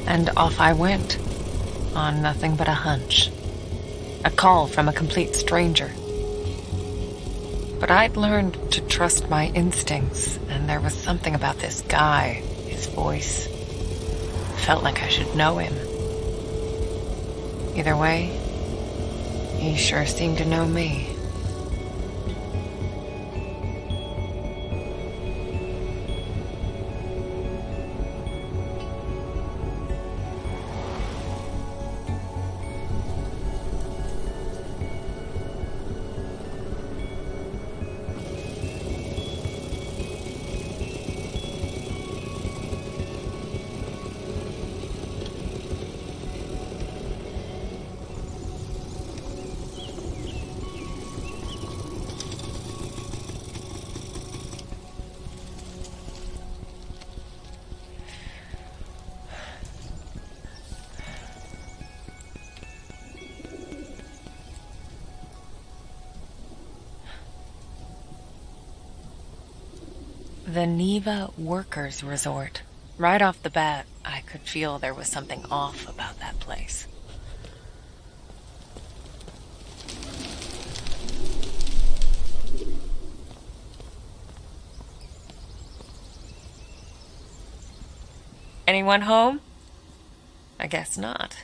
And off I went, on nothing but a hunch. A call from a complete stranger. But I'd learned to trust my instincts, and there was something about this guy, his voice. Felt like I should know him. Either way, he sure seemed to know me. The Neva Workers Resort. Right off the bat, I could feel there was something off about that place. Anyone home? I guess not.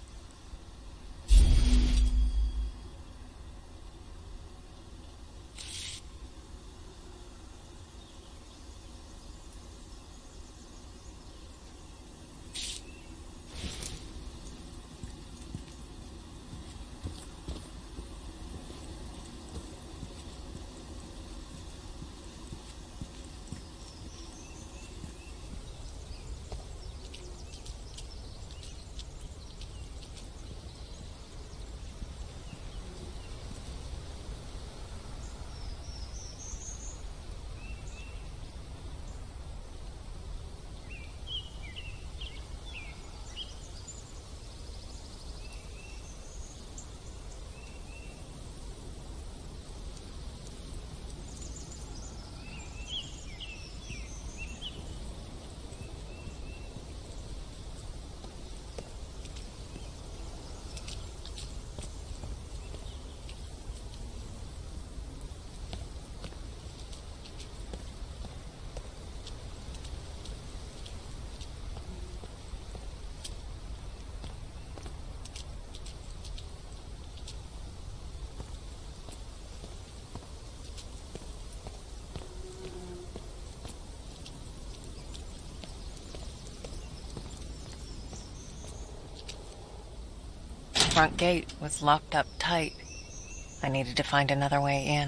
Front gate was locked up tight. I needed to find another way in.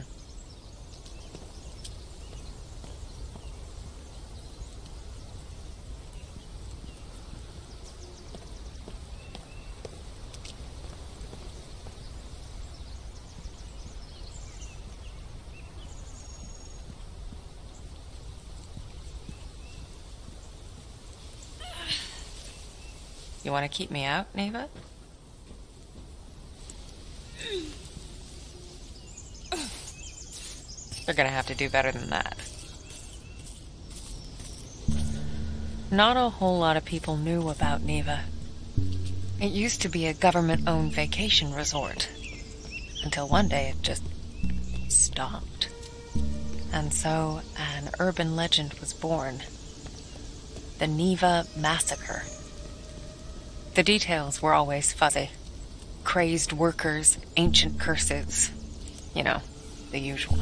You want to keep me out, Neva? They're gonna have to do better than that. Not a whole lot of people knew about Neva. It used to be a government-owned vacation resort. Until one day it just stopped. And so an urban legend was born. The Neva Massacre. The details were always fuzzy. Crazed workers, ancient curses. You know, the usual.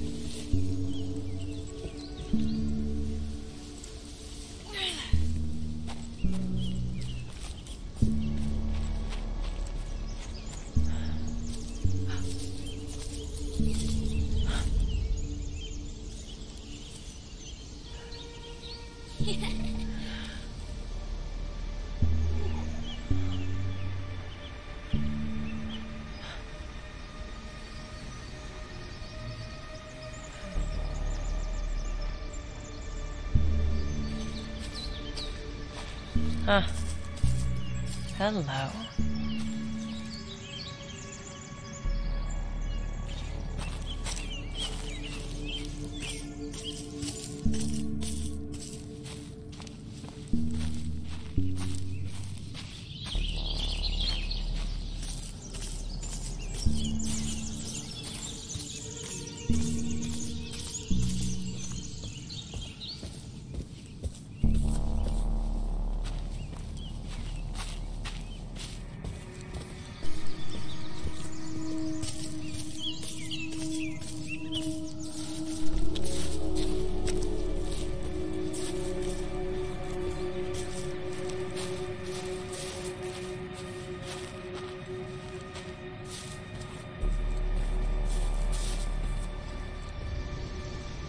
Huh. Hello.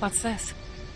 What's this?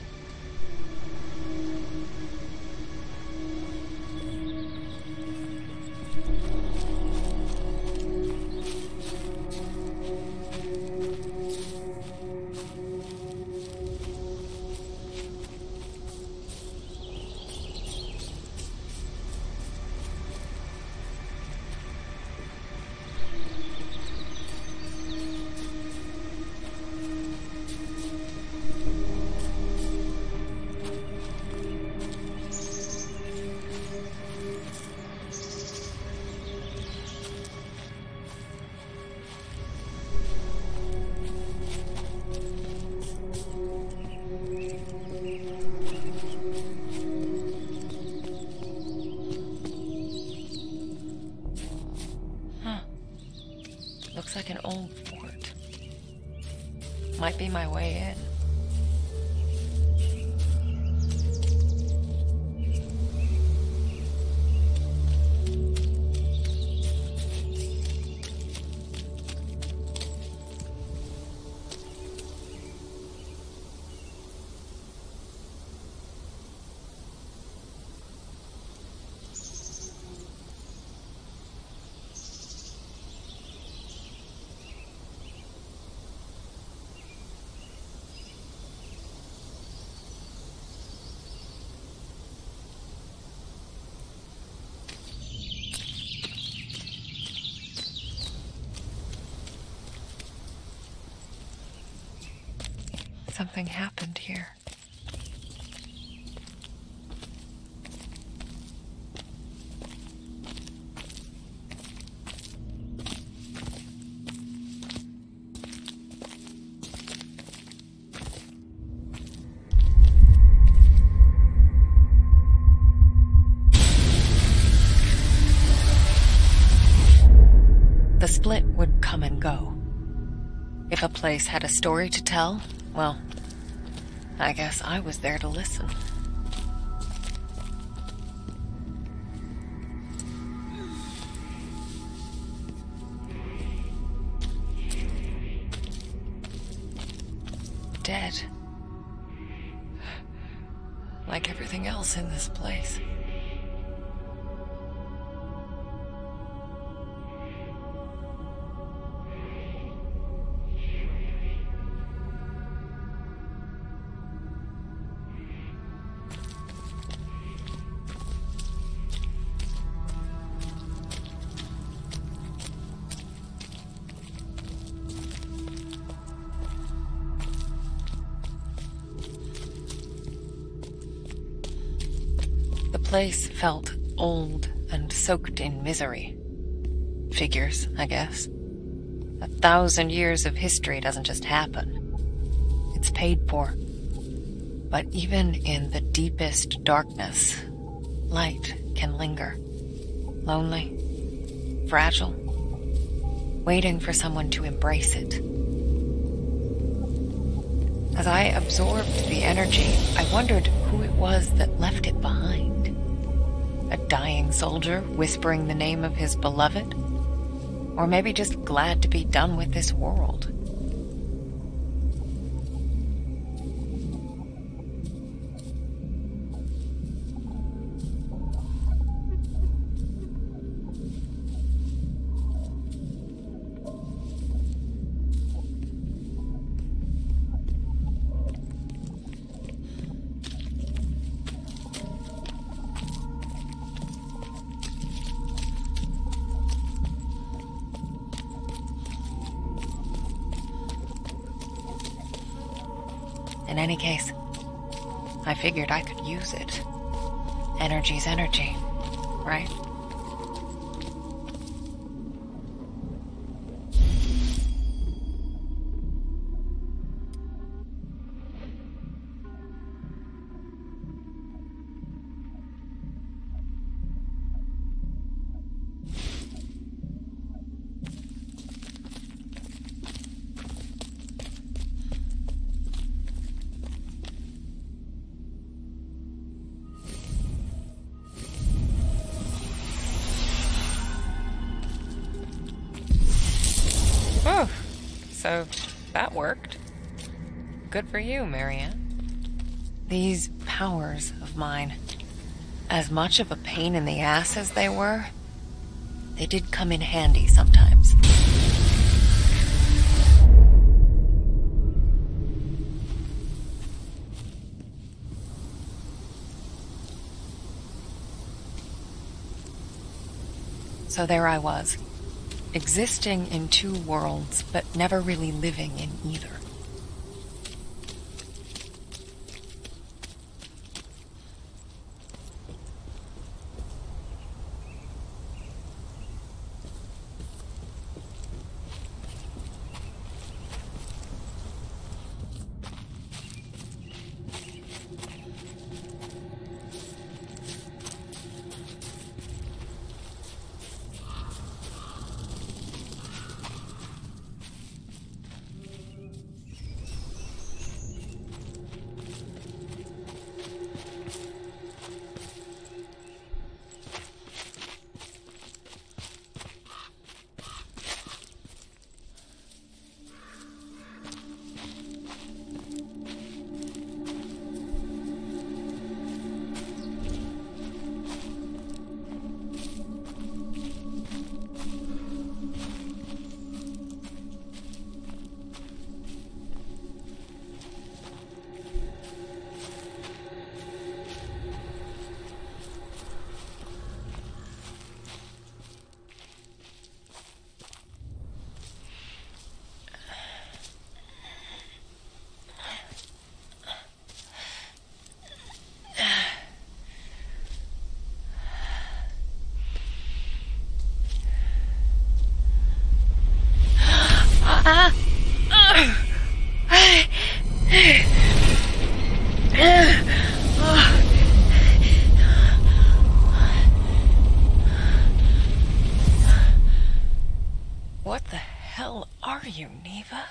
Looks like an old fort. Might be my way in. Something happened here. The split would come and go. If a place had a story to tell, well, I guess I was there to listen. Dead. Like everything else in this place. The place felt old and soaked in misery. Figures, I guess. 1,000 years of history doesn't just happen. It's paid for. But even in the deepest darkness, light can linger. Lonely, fragile, waiting for someone to embrace it. As I absorbed the energy, I wondered who it was that left it behind. A dying soldier whispering the name of his beloved? Or maybe just glad to be done with this world? In any case, I figured I could use it. Energy's energy, right? Oh, so that worked. Good for you, Marianne. These powers of mine, as much of a pain in the ass as they were, they did come in handy sometimes. So there I was, existing in two worlds, but never really living in either. What the hell are you, Neva?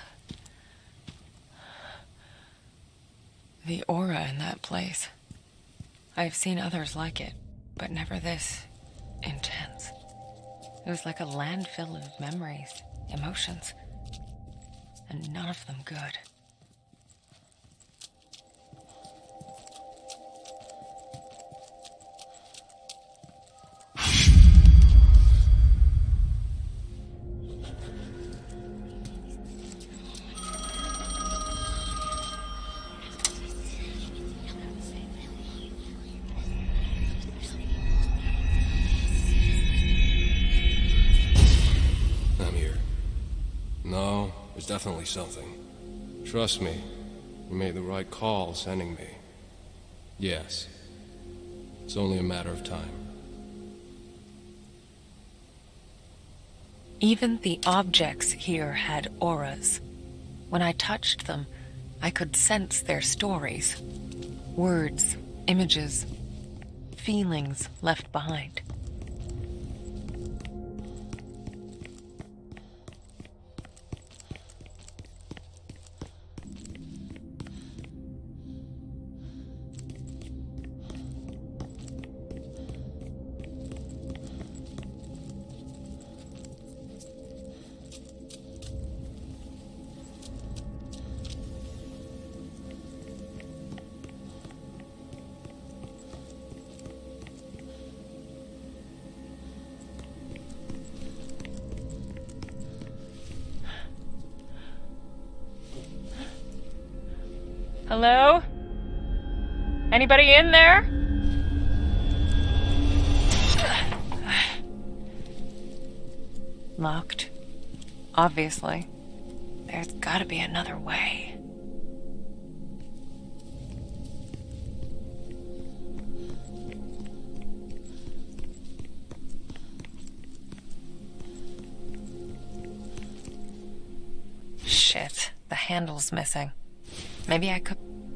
The aura in that place. I've seen others like it, but never this intense. It was like a landfill of memories, emotions, and none of them good. No, there's definitely something. Trust me, you made the right call sending me. Yes. It's only a matter of time. Even the objects here had auras. When I touched them, I could sense their stories. Words, images, feelings left behind. Hello? Anybody in there? Locked. Obviously. There's gotta be another way. Shit, the handle's missing. Maybe I could...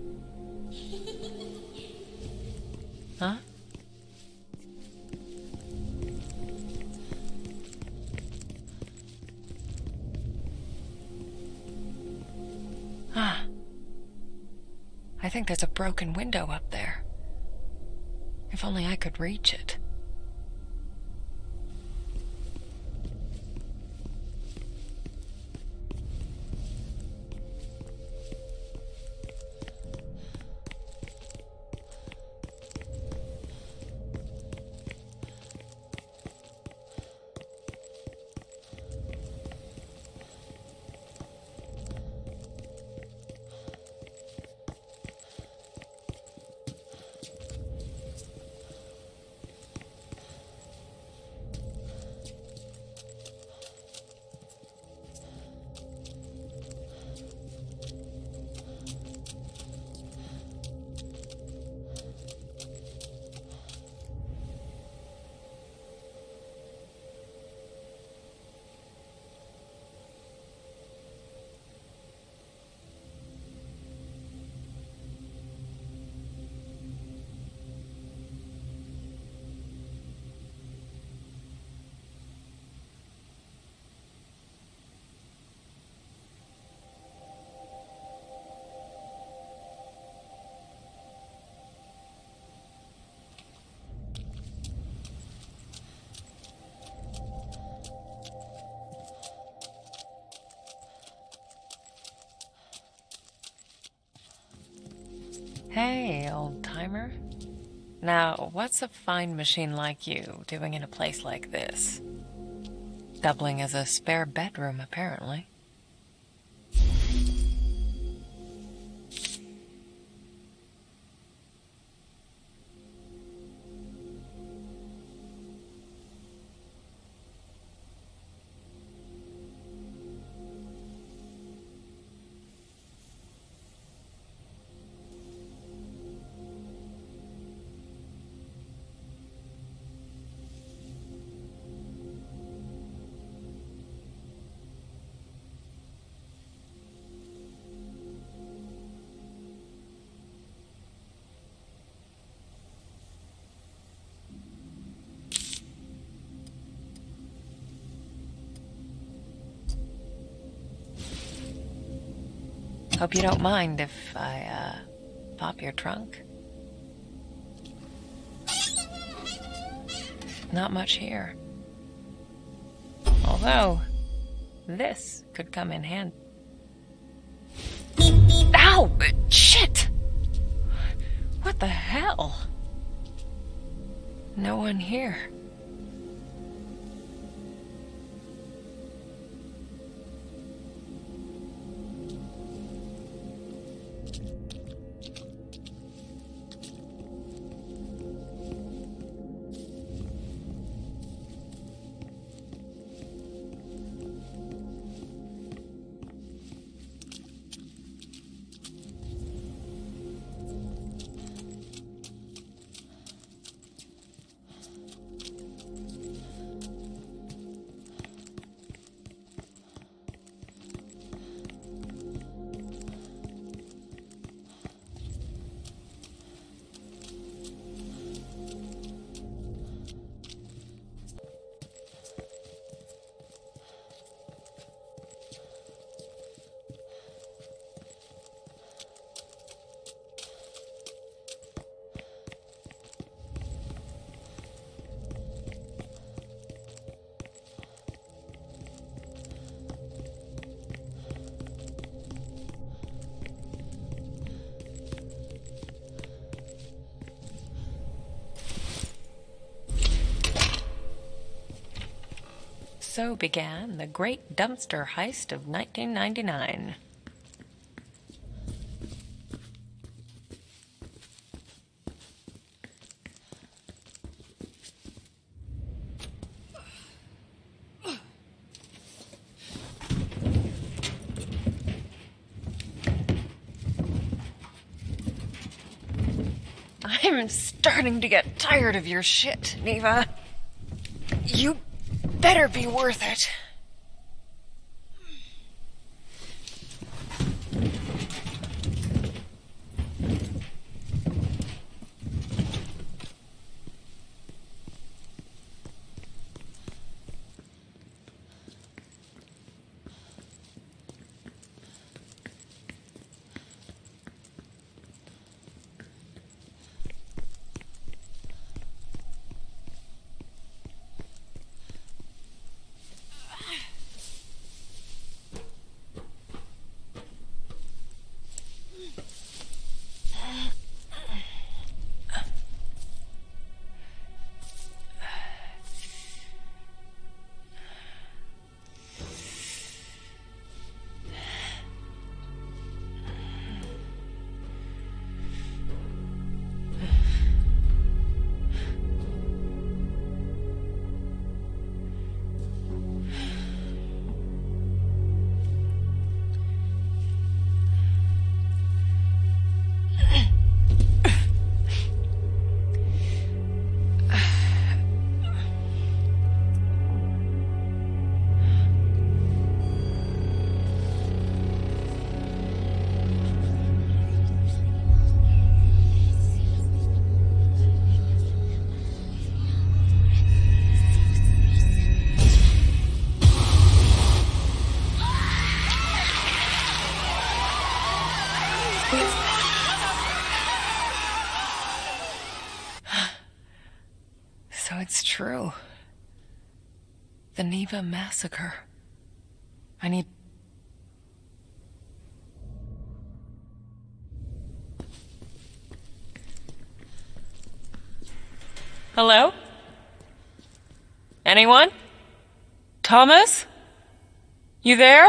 Huh? Ah. I think there's a broken window up there. If only I could reach it. Hey, old-timer. Now, what's a fine machine like you doing in a place like this? Doubling as a spare bedroom, apparently. Hope you don't mind if I, pop your trunk. Not much here. Although, this could come in handy. Ow! Shit! What the hell? No one here. So began the great dumpster heist of 1999. I'm starting to get tired of your shit, Neva. You better be worth it. So it's true. The Neva massacre. I need... Hello? Anyone? Thomas? You there?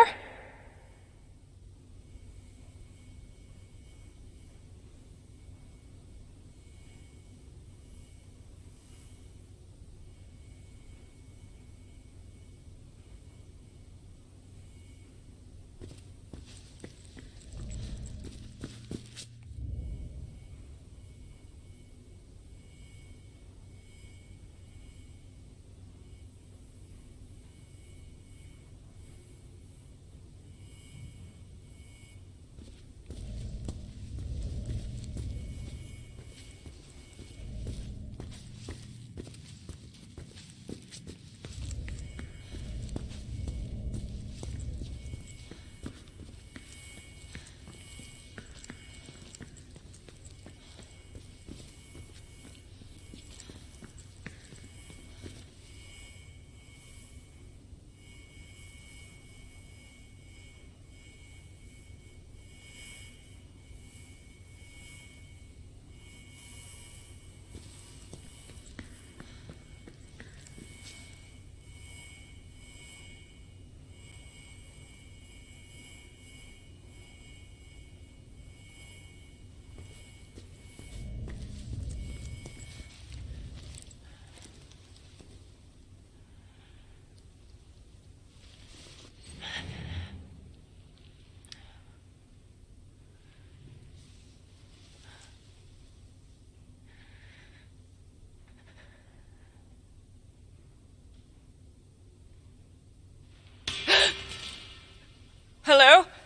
Hello?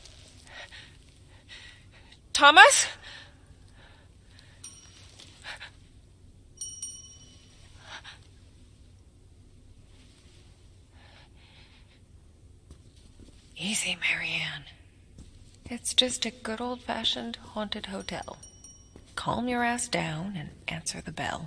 Thomas? Easy, Marianne. It's just a good old-fashioned haunted hotel. Calm your ass down and answer the bell.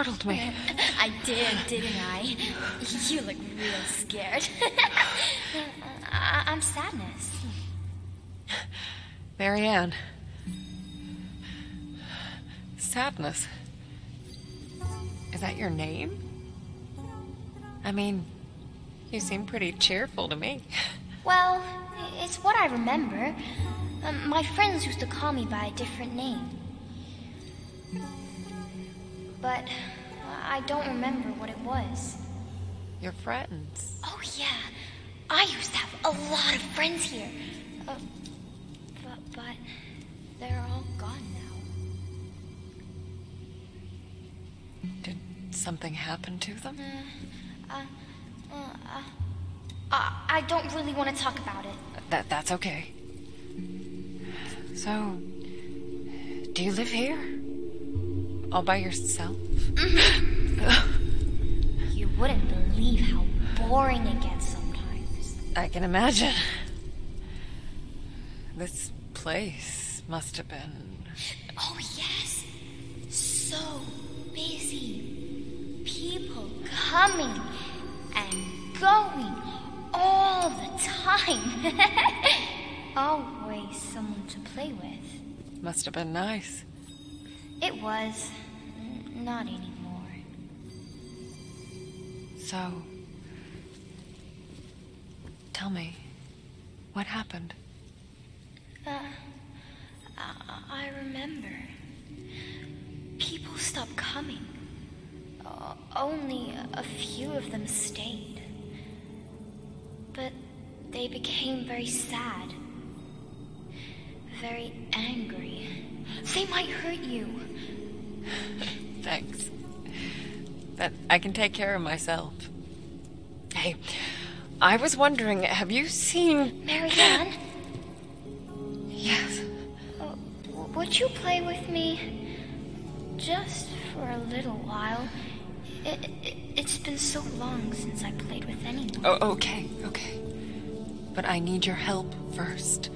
startled me. I did, didn't I? You look real scared. I'm Sadness. Marianne. Sadness. Is that your name? I mean, you seem pretty cheerful to me. Well, it's what I remember. My friends used to call me by a different name. But I don't remember what it was. Your friends? Oh, yeah. I used to have a lot of friends here. But they're all gone now. Did something happen to them? I don't really want to talk about it. That's okay. So, do you live here? All by yourself? You wouldn't believe how boring it gets sometimes. I can imagine. This place must have been... Oh, yes. So busy. People coming and going all the time. Always someone to play with. Must have been nice. It was. Not anymore. So... tell me, what happened? I remember. People stopped coming. Only a few of them stayed. But they became very sad. Very angry. They might hurt you. Thanks. But I can take care of myself. Hey, I was wondering, have you seen... Marianne? Yes. Would you play with me? Just for a little while. It's been so long since I played with anyone. Oh, okay. But I need your help first.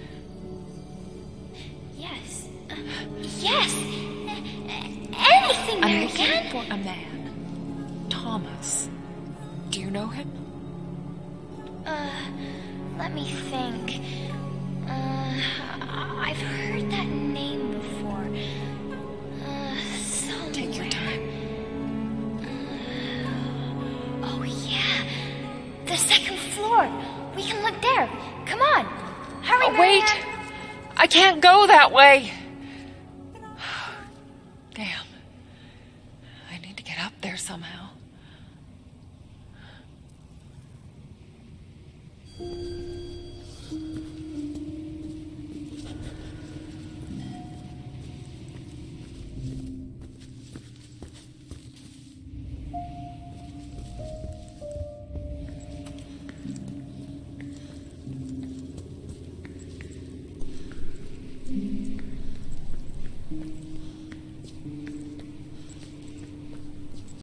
Yes. Yes! Anything, I'm Marianne! looking for a man. Thomas. Do you know him? Let me think. I've heard that name before. Somewhere. Take your time. Oh, yeah. The second floor. We can look there. Come on. Hurry, Wait! Marianne. I can't go that way! Damn. I need to get up there somehow.